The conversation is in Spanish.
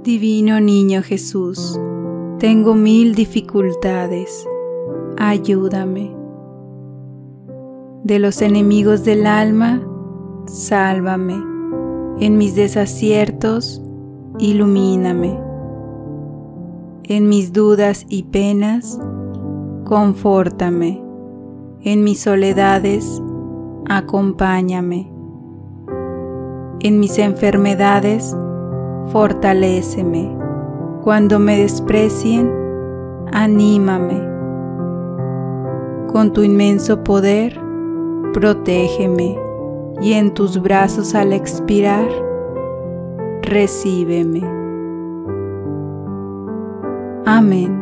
Divino Niño Jesús, tengo 1000 dificultades, ayúdame. De los enemigos del alma, sálvame. En mis desaciertos, ilumíname. En mis dudas y penas, confórtame. En mis soledades, acompáñame. En mis enfermedades, fortaléceme. Cuando me desprecien, anímame. Con tu inmenso poder, protégeme, y en tus brazos al expirar, recíbeme. Amén.